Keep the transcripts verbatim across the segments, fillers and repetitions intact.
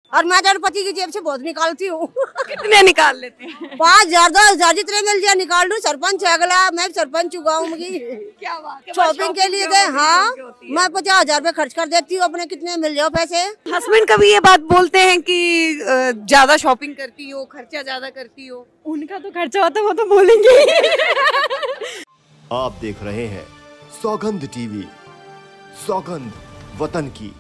और मैं तो पति की जेब से बहुत निकालती हूँ। कितने निकाल लेते हैं? पाँच हजार दस हजार जितने मिल जाए निकाल लूँ। सरपंच है अगला, मैं सरपंच हूँ गाँव की। क्या बात है, शॉपिंग के लिए गए। हाँ, मैं पचास हजार रूपए खर्च कर देती हूँ अपने, कितने मिल जाओ पैसे। हस्बैंड कभी ये बात बोलते हैं कि ज्यादा शॉपिंग करती हो, खर्चा ज्यादा करती हो? उनका तो खर्चा होता है, वो तो बोलेंगे। आप देख रहे हैं सौगंध टीवी, सौगंध वतन की।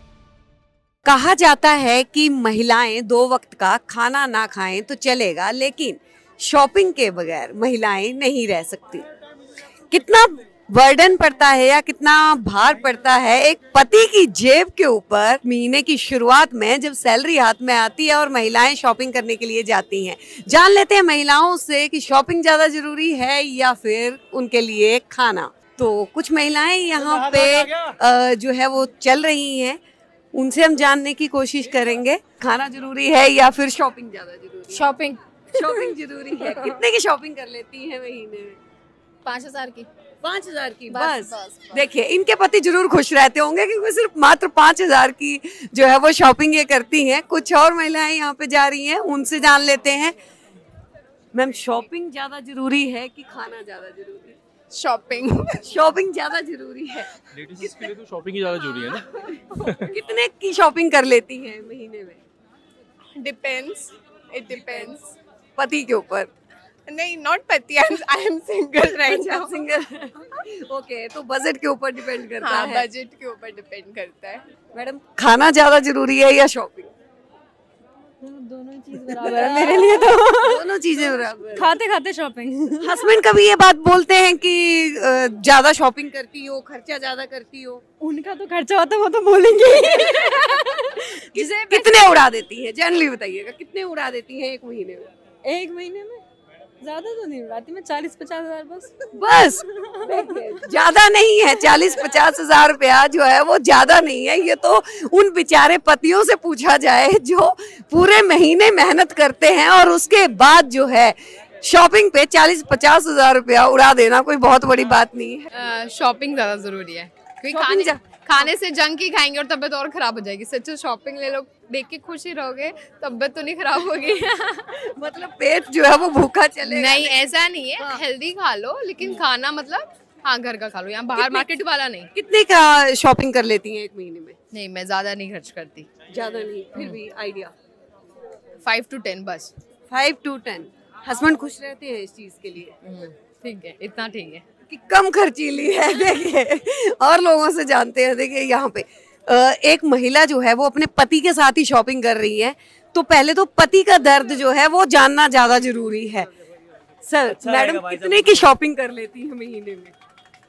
कहा जाता है कि महिलाएं दो वक्त का खाना ना खाएं तो चलेगा, लेकिन शॉपिंग के बगैर महिलाएं नहीं रह सकती। कितना बर्डन पड़ता है या कितना भार पड़ता है एक पति की जेब के ऊपर महीने की शुरुआत में, जब सैलरी हाथ में आती है और महिलाएं शॉपिंग करने के लिए जाती हैं। जान लेते हैं महिलाओं से कि शॉपिंग ज्यादा जरूरी है या फिर उनके लिए खाना। तो कुछ महिलाएं यहाँ पे जो है वो चल रही हैं, उनसे हम जानने की कोशिश करेंगे खाना जरूरी है या फिर शॉपिंग ज्यादा जरूरी है। शॉपिंग शॉपिंग जरूरी है। कितने की शॉपिंग कर लेती हैं महीने में? पाँच हजार की। पाँच हजार की बस, बस, बस, बस। देखिए इनके पति जरूर खुश रहते होंगे क्योंकि सिर्फ मात्र पाँच हजार की जो है वो शॉपिंग ये करती हैं। कुछ और महिलाएं यहाँ पे जा रही हैं, उनसे जान लेते हैं। मैम, शॉपिंग ज्यादा जरूरी है कि खाना ज्यादा जरूरी है? शॉपिंग शॉपिंग ज्यादा जरूरी है। लेडीज के लिए तो शॉपिंग ही ज्यादा जरूरी है ना। कितने की शॉपिंग कर लेती हैं महीने में? Depends, it depends. पति के ऊपर? नहीं, नॉट पति, I am single right now. Single. Okay, तो बजट के ऊपर डिपेंड करता हाँ, है। बजट के ऊपर डिपेंड करता है। मैडम, खाना ज्यादा जरूरी है या शॉपिंग? दोनों चीज बराबर है मेरे लिए तो। दोनों चीजें बराबर। खाते खाते शॉपिंग। हस्बैंड कभी ये बात बोलते हैं कि ज्यादा शॉपिंग करती हो, खर्चा ज्यादा करती हो? उनका तो खर्चा होता है, वो तो बोलेंगे। किसे कितने उड़ा देती है? जनरली बताइएगा, कितने उड़ा देती हैं एक महीने में? एक महीने में ज्यादा तो नहीं उड़ाती मैं, चालीस पचास हजार बस। बस ज्यादा नहीं है। चालीस पचास हजार रुपया जो है वो ज्यादा नहीं है। ये तो उन बेचारे पतियों से पूछा जाए जो पूरे महीने मेहनत करते हैं और उसके बाद जो है शॉपिंग पे चालीस पचास हजार रुपया उड़ा देना कोई बहुत बड़ी बात नहीं है। शॉपिंग ज्यादा जरूरी है क्योंकि खाने खाने से जंक ही खाएंगे और तबीयत और खराब हो जाएगी। सच्चे शॉपिंग ले लो, देख के खुश ही रहोगे, तबीयत तो नहीं खराब होगी। मतलब पेट जो है वो भूखा चलेगा? नहीं, ऐसा नहीं है। हाँ। हेल्दी खा लो, लेकिन खाना मतलब हाँ घर का खा लो, यहाँ बाहर मार्केट वाला नहीं। कितने का शॉपिंग कर लेती हैं एक महीने में? नहीं, मैं ज्यादा नहीं खर्च करती। ज्यादा नहीं, फिर भी आइडिया? फाइव टू टेन बस। Five to ten. हस्बैंड खुश रहते हैं इस चीज के लिए? ठीक है, इतना ठीक है कि कम खर्चीली है। देखिए और लोगों से जानते हैं। देखिए यहाँ पे एक महिला जो है वो अपने पति के साथ ही शॉपिंग कर रही है, तो पहले तो पति का दर्द जो है वो जानना ज्यादा जरूरी है। सर, अच्छा मैडम कितने की शॉपिंग कर लेती है महीने में?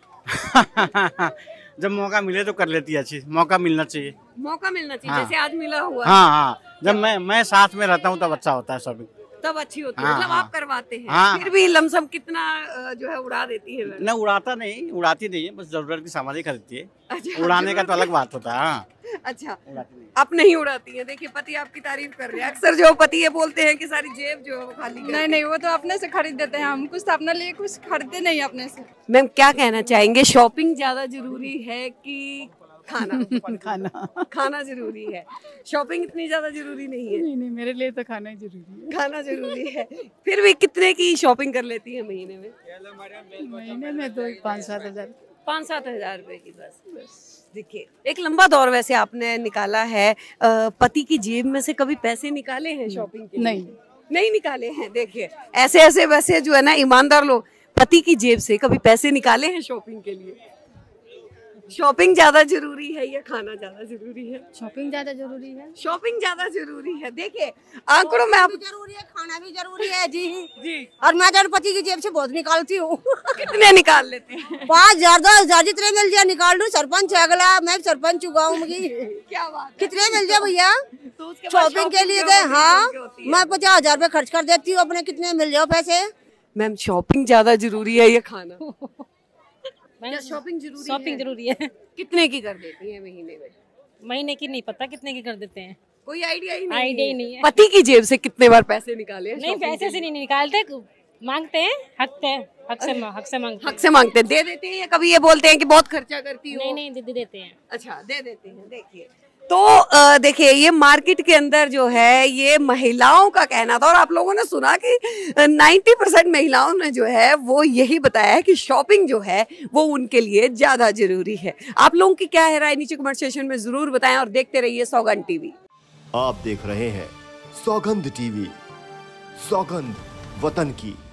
जब मौका मिले तो कर लेती है। अच्छी मौका मिलना चाहिए। मौका मिलना चाहिए। हाँ। जैसे आज मिला हुआ। हाँ हाँ, जब मैं मैं साथ में रहता हूँ तब अच्छा होता है शॉपिंग, तब अच्छी होती है। हाँ, मतलब हाँ, आप करवाते हैं। हाँ, फिर भी लमसम कितना जो है उड़ा देती है? न उड़ाता नहीं, उड़ाती नहीं है, बस जरूरत की सामान ही खरीदती है। अच्छा, उड़ाने का तो अलग बात होता है। हाँ। अच्छा, आप नहीं उड़ाती हैं? देखिए पति आपकी तारीफ कर रहे हैं। अक्सर जो पति ये बोलते हैं कि सारी जेब जो है वो खाली कर। नहीं नहीं, वो तो अपने से खरीद देते हैं। हम कुछ तो अपने लिए कुछ खरीदते नहीं अपने से। मैम, क्या कहना चाहेंगे, शॉपिंग ज्यादा जरूरी है कि खाना? खाना खाना जरूरी है। शॉपिंग इतनी ज्यादा जरूरी नहीं है। नहीं नहीं, मेरे लिए तो खाना ही जरूरी है। खाना जरूरी है। फिर भी कितने की शॉपिंग कर लेती है महीने में? महीने में तो पाँच सात हजार पाँच सात हजार रुपए की बस। देखिए एक लंबा दौर वैसे आपने निकाला है। पति की जेब में से कभी पैसे निकाले हैं शॉपिंग के लिए? नहीं नहीं निकाले हैं। देखिए ऐसे ऐसे वैसे जो है ना ईमानदार लोग पति की जेब से कभी पैसे निकाले हैं शॉपिंग के लिए? शॉपिंग ज्यादा जरूरी है या खाना ज्यादा जरूरी है? शॉपिंग ज्यादा जरूरी है। शॉपिंग ज्यादा जरूरी है। देखिए आंकड़ों में आप जरूरी है, खाना भी जरूरी है जी जी। और मैं तो पति की जेब से बहुत निकालती हूँ। कितने निकाल लेते हैं? पाँच हजार दस हजार जितने मिल जाए निकाल लूँ। सरपंच है अगला, मैं सरपंच हूँ गाँव की। क्या बात है। कितने मिल जाए भैया? तो उसके बाद शॉपिंग के लिए गए। हाँ, मैं पचास हजार रूपए खर्च कर देती हूँ अपने, कितने मिल जाओ पैसे। मैम, शॉपिंग ज्यादा जरूरी है या खाना? शॉपिंग जरूरी शॉपिंग जरूरी है। कितने की कर देती है महीने में? महीने की नहीं पता कितने की कर देते हैं, कोई आइडिया ही नहीं। आइडिया ही नहीं है। पति की जेब से कितने बार पैसे निकाले? नहीं, पैसे से नहीं निकालते, मांगते हैं, हकते हैं, हक से हक से मांगते हक से मांगते हैं। दे देते हैं या कभी ये बोलते हैं कि बहुत खर्चा करती हो? नहीं नहीं, दे देते हैं। अच्छा, दे देते हैं। देखिए तो अ, देखिए ये मार्केट के अंदर जो है ये महिलाओं का कहना था और आप लोगों ने सुना कि नब्बे परसेंट महिलाओं ने जो है वो यही बताया है कि शॉपिंग जो है वो उनके लिए ज्यादा जरूरी है। आप लोगों की क्या है राय नीचे कमेंट सेक्शन में जरूर बताएं और देखते रहिए सौगंध टीवी। आप देख रहे हैं सौगंध टीवी, सौगंध वतन की।